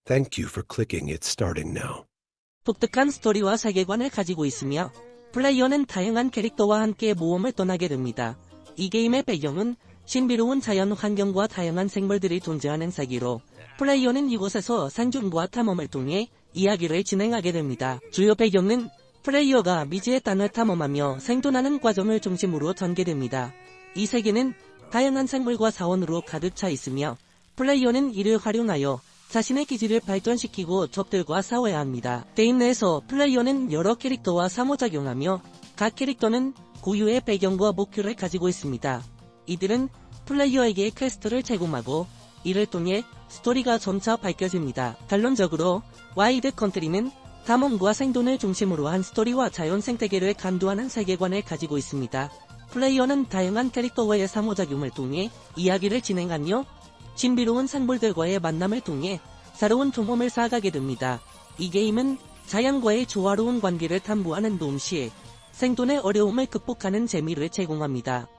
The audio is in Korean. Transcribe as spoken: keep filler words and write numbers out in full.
Thank you for clicking. It's starting now. 독특한 스토리와 세계관을 가지고 있으며 플레이어는 다양한 캐릭터와 함께 모험을 떠나게 됩니다. 이 게임의 배경은 신비로운 자연 환경과 다양한 생물들이 존재하는 세계로 플레이어는 이곳에서 생존과 탐험을 통해 이야기를 진행하게 됩니다. 주요 배경은 플레이어가 미지의 땅을 탐험하며 생존하는 과정을 중심으로 전개됩니다. 이 세계는 다양한 생물과 사원으로 가득 차 있으며 플레이어는 이를 활용하여 자신의 기질을 발전시키고 적들과 싸워야 합니다. 게임 내에서 플레이어는 여러 캐릭터와 상호작용하며 각 캐릭터는 고유의 배경과 목표를 가지고 있습니다. 이들은 플레이어에게 퀘스트를 제공하고 이를 통해 스토리가 점차 밝혀집니다. 결론적으로 와일드 컨트리는 탐험과 생존을 중심으로 한 스토리와 자연 생태계를 감도하는 세계관을 가지고 있습니다. 플레이어는 다양한 캐릭터와의 상호작용을 통해 이야기를 진행하며 신비로운 생물들과의 만남을 통해 새로운 경험을 쌓아가게 됩니다. 이 게임은 자연과의 조화로운 관계를 탐구하는 동시에 생존의 어려움을 극복하는 재미를 제공합니다.